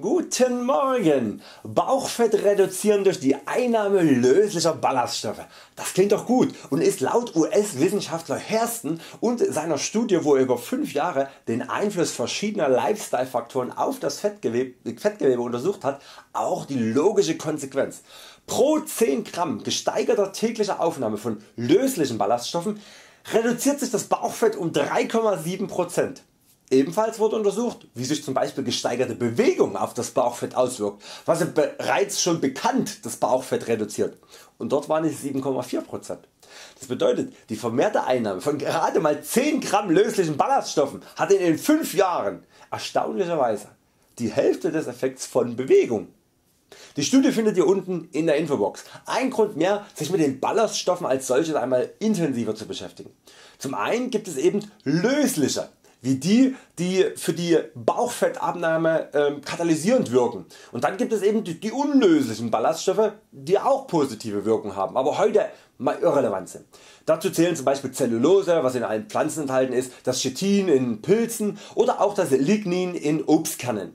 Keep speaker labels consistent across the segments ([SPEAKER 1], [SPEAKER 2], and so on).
[SPEAKER 1] Guten Morgen! Bauchfett reduzieren durch die Einnahme löslicher Ballaststoffe. Das klingt doch gut und ist laut US-Wissenschaftler Hairston und seiner Studie, wo er über 5 Jahre den Einfluss verschiedener Lifestyle-Faktoren auf das Fettgewebe untersucht hat, auch die logische Konsequenz. Pro 10 Gramm gesteigerter täglicher Aufnahme von löslichen Ballaststoffen reduziert sich das Bauchfett um 3,7%. Ebenfalls wurde untersucht, wie sich zum Beispiel gesteigerte Bewegung auf das Bauchfett auswirkt, was ja bereits schon bekannt das Bauchfett reduziert, und dort waren es 7,4%. Das bedeutet, die vermehrte Einnahme von gerade mal 10 Gramm löslichen Ballaststoffen hat in den 5 Jahren erstaunlicherweise die Hälfte des Effekts von Bewegung. Die Studie findet ihr unten in der Infobox. Ein Grund mehr, sich mit den Ballaststoffen als solches einmal intensiver zu beschäftigen. Zum einen gibt es eben lösliche, wie die für die Bauchfettabnahme katalysierend wirken, und dann gibt es eben die unlöslichen Ballaststoffe, die auch positive Wirkung haben, aber heute mal irrelevant sind. Dazu zählen zum Beispiel Zellulose, was in allen Pflanzen enthalten ist, das Chitin in Pilzen oder auch das Lignin in Obstkernen.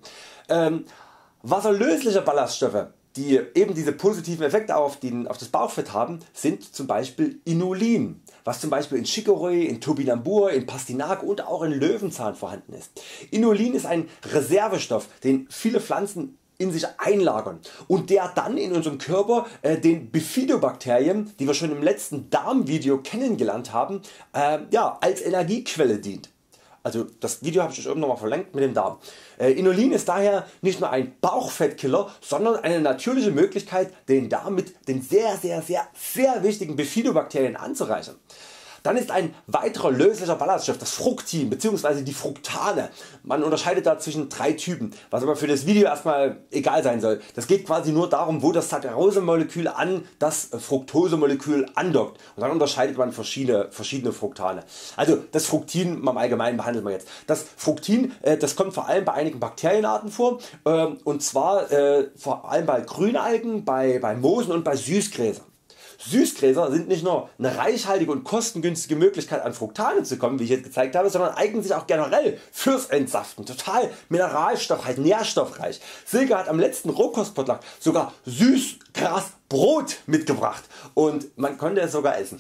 [SPEAKER 1] Wasserlösliche Ballaststoffe, die eben diese positiven Effekte auf das Bauchfett haben, sind zum Beispiel Inulin, was zum Beispiel in Chicorée, in Topinambur, in Pastinak und auch in Löwenzahn vorhanden ist. Inulin ist ein Reservestoff, den viele Pflanzen in sich einlagern und der dann in unserem Körper den Bifidobakterien, die wir schon im letzten Darmvideo kennengelernt haben, als Energiequelle dient. Also das Video habe ich euch oben nochmal verlinkt mit dem Darm. Inulin ist daher nicht nur ein Bauchfettkiller, sondern eine natürliche Möglichkeit, den Darm mit den sehr wichtigen Bifidobakterien anzureichern. Dann ist ein weiterer löslicher Ballaststoff das Fructin bzw. die Fructane. Man unterscheidet da zwischen 3 Typen, was aber für das Video erstmal egal sein soll. Das geht quasi nur darum, wo das Saccharose-Molekül an das Fructose-Molekül andockt, und dann unterscheidet man verschiedene Fructane. Also das Fructin im Allgemeinen behandelt man jetzt. Das Fructin das kommt vor allem bei einigen Bakterienarten vor, und zwar vor allem bei Grünalgen, bei Moosen und bei Süßgräsern. Süßgräser sind nicht nur eine reichhaltige und kostengünstige Möglichkeit an Fructane zu kommen, wie ich jetzt gezeigt habe, sondern eignen sich auch generell fürs Entsaften. Total mineralstoffreich, nährstoffreich. Silke hat am letzten Rohkostpotluck sogar Süßgrasbrot mitgebracht und man konnte es sogar essen.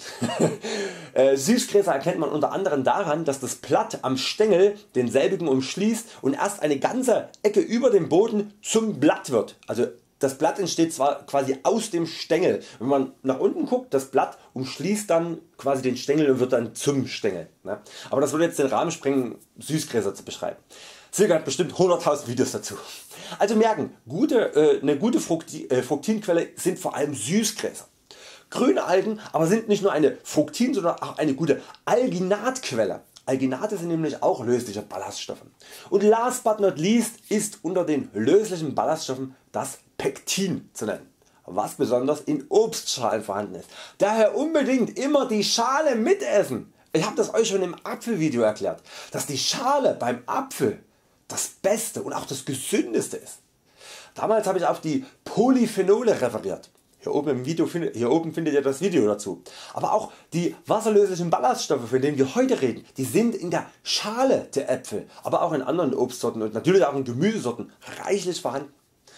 [SPEAKER 1] Süßgräser erkennt man unter anderem daran, dass das Blatt am Stängel denselbigen umschließt und erst eine ganze Ecke über dem Boden zum Blatt wird. Also das Blatt entsteht zwar quasi aus dem Stängel. Wenn man nach unten guckt, das Blatt umschließt dann quasi den Stängel und wird dann zum Stängel. Aber das würde jetzt den Rahmen sprengen, Süßgräser zu beschreiben. Silke hat bestimmt 100.000 Videos dazu. Also merken, eine gute Fructinquelle sind vor allem Süßgräser. Grüne Algen aber sind nicht nur eine Fructin, sondern auch eine gute Alginatquelle. Alginate sind nämlich auch lösliche Ballaststoffe. Und last but not least ist unter den löslichen Ballaststoffen das Pektin zu nennen, was besonders in Obstschalen vorhanden ist. Daher unbedingt immer die Schale mitessen. Ich habe das euch schon im Apfelvideo erklärt, dass die Schale beim Apfel das Beste und auch das Gesündeste ist. Damals habe ich auf die Polyphenole referiert. Hier oben findet ihr das Video dazu. Aber auch die wasserlöslichen Ballaststoffe, von denen wir heute reden, die sind in der Schale der Äpfel, aber auch in anderen Obstsorten und natürlich auch in Gemüsesorten reichlich vorhanden.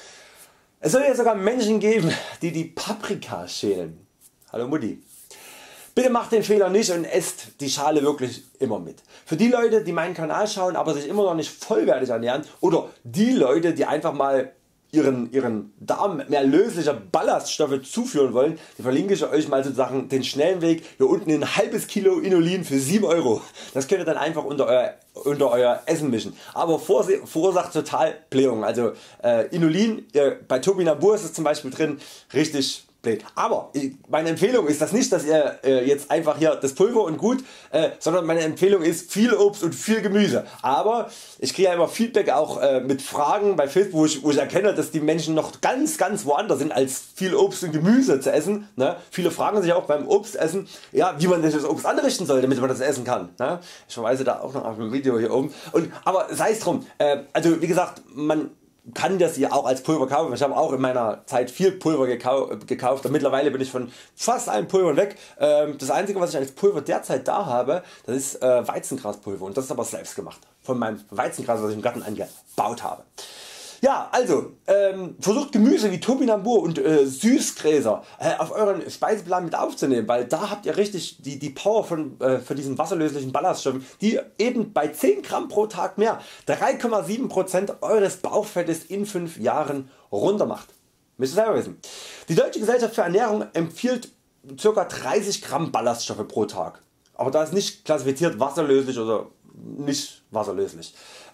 [SPEAKER 1] Es soll ja sogar Menschen geben, die die Paprika schälen. Hallo Mutti. Bitte macht den Fehler nicht und esst die Schale wirklich immer mit. Für die Leute, die meinen Kanal schauen, aber sich immer noch nicht vollwertig ernähren, oder die Leute, die einfach mal ihren Darm mehr löslicher Ballaststoffe zuführen wollen, die verlinke ich euch mal sozusagen den schnellen Weg. Hier unten ein halbes Kilo Inulin für 7 €. Das könnt ihr dann einfach unter euer Essen mischen. Aber verursacht total Blähungen. Also Inulin, bei Topinambur ist es zum Beispiel drin, richtig blöd. Aber meine Empfehlung ist das nicht, dass ihr jetzt einfach hier das Pulver und gut, sondern meine Empfehlung ist viel Obst und viel Gemüse. Aber ich kriege ja immer Feedback auch mit Fragen bei Facebook, wo ich erkenne, dass die Menschen noch ganz woanders sind, als viel Obst und Gemüse zu essen. Viele fragen sich auch beim Obstessen, wie man das Obst anrichten soll, damit man das essen kann. Ich verweise da auch noch auf ein Video hier oben. Aber sei es drum, also wie gesagt, man kann das hier auch als Pulver kaufen. Ich habe auch in meiner Zeit viel Pulver gekauft. Mittlerweile bin ich von fast allen Pulvern weg. Das einzige, was ich als Pulver derzeit da habe, das ist Weizengraspulver, und das ist aber selbst gemacht von meinem Weizengras, was ich im Garten angebaut habe. Ja, also versucht Gemüse wie Topinambur und Süßgräser auf euren Speiseplan mit aufzunehmen, weil da habt ihr richtig die Power von diesen wasserlöslichen Ballaststoffen, die eben bei 10 Gramm pro Tag mehr 3,7% eures Bauchfettes in 5 Jahren runter macht. Müsst ihr selber wissen. Die Deutsche Gesellschaft für Ernährung empfiehlt ca. 30 Gramm Ballaststoffe pro Tag, aber da ist nicht klassifiziert wasserlöslich oder nicht wasserlöslich.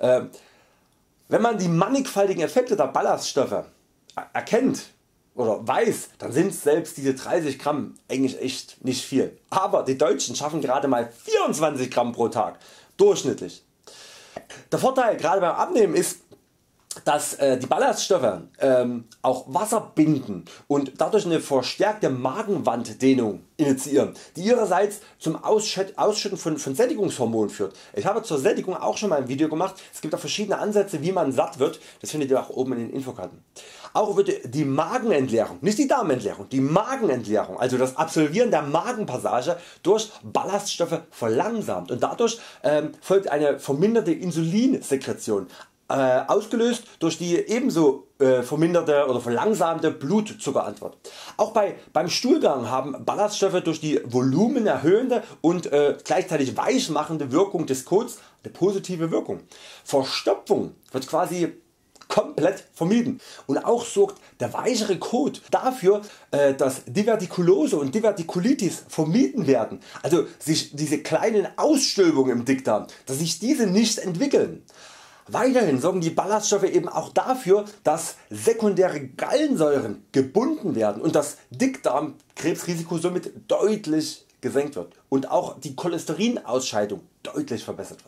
[SPEAKER 1] Wenn man die mannigfaltigen Effekte der Ballaststoffe erkennt oder weiß, dann sind selbst diese 30 Gramm eigentlich echt nicht viel. Aber die Deutschen schaffen gerade mal 24 Gramm pro Tag durchschnittlich. Der Vorteil gerade beim Abnehmen ist, dass die Ballaststoffe auch Wasser binden und dadurch eine verstärkte Magenwanddehnung initiieren, die ihrerseits zum Ausschütten von Sättigungshormonen führt. Ich habe zur Sättigung auch schon mal ein Video gemacht. Es gibt auch verschiedene Ansätze wie man satt wird, das findet ihr auch oben in den Infokarten. Auch wird die Magenentleerung, nicht die Darmentleerung, die Magenentleerung, also das Absolvieren der Magenpassage durch Ballaststoffe verlangsamt und dadurch folgt eine verminderte Insulinsekretion, ausgelöst durch die ebenso verminderte oder verlangsamte Blutzuckerantwort. Auch beim Stuhlgang haben Ballaststoffe durch die volumenerhöhende und gleichzeitig weichmachende Wirkung des Kots eine positive Wirkung. Verstopfung wird quasi komplett vermieden und auch sorgt der weichere Kot dafür, dass Divertikulose und Divertikulitis vermieden werden, also sich diese kleinen Ausstülpungen im Dickdarm, dass sich diese nicht entwickeln. Weiterhin sorgen die Ballaststoffe eben auch dafür, dass sekundäre Gallensäuren gebunden werden und das Dickdarmkrebsrisiko somit deutlich gesenkt wird und auch die Cholesterinausscheidung deutlich verbessert wird.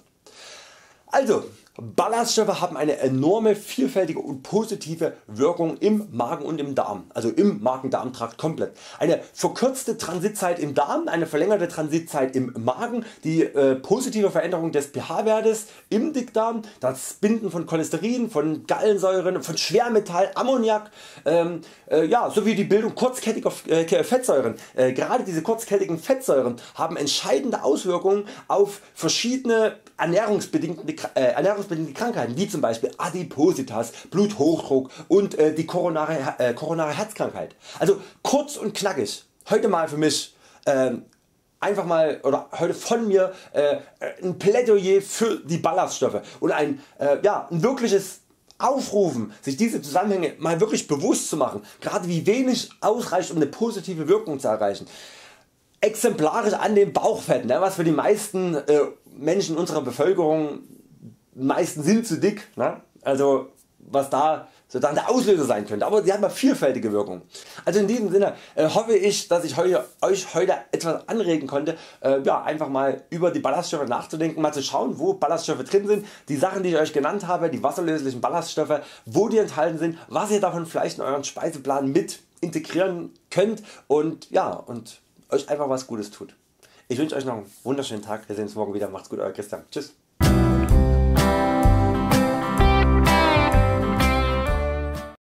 [SPEAKER 1] Also Ballaststoffe haben eine enorme vielfältige und positive Wirkung im Magen und im Darm, also im Magen-Darm-Trakt komplett. Eine verkürzte Transitzeit im Darm, eine verlängerte Transitzeit im Magen, die positive Veränderung des pH-Wertes im Dickdarm, das Binden von Cholesterin, von Gallensäuren, von Schwermetall, Ammoniak, sowie die Bildung kurzkettiger Fettsäuren. Gerade diese kurzkettigen Fettsäuren haben entscheidende Auswirkungen auf verschiedene ernährungsbedingte Krankheiten wie zum Beispiel Adipositas, Bluthochdruck und die koronare Herzkrankheit. Also kurz und knackig, heute mal für mich einfach mal oder heute von mir ein Plädoyer für die Ballaststoffe und ein wirkliches Aufrufen, sich diese Zusammenhänge mal wirklich bewusst zu machen, gerade wie wenig ausreicht um eine positive Wirkung zu erreichen. Exemplarisch an dem Bauchfett, was für die meisten Menschen unserer Bevölkerung, die meisten sind zu dick, also was da sozusagen der Auslöser sein könnte, aber die haben eine vielfältige Wirkung. Also in diesem Sinne hoffe ich, dass ich Euch heute etwas anregen konnte, einfach mal über die Ballaststoffe nachzudenken, mal zu schauen, wo Ballaststoffe drin sind, die Sachen die ich Euch genannt habe, die wasserlöslichen Ballaststoffe, wo die enthalten sind, was ihr davon vielleicht in euren Speiseplan mit integrieren könnt und Euch einfach was Gutes tut. Ich wünsche Euch noch einen wunderschönen Tag, wir sehen uns morgen wieder, macht's gut, Euer Christian, tschüss.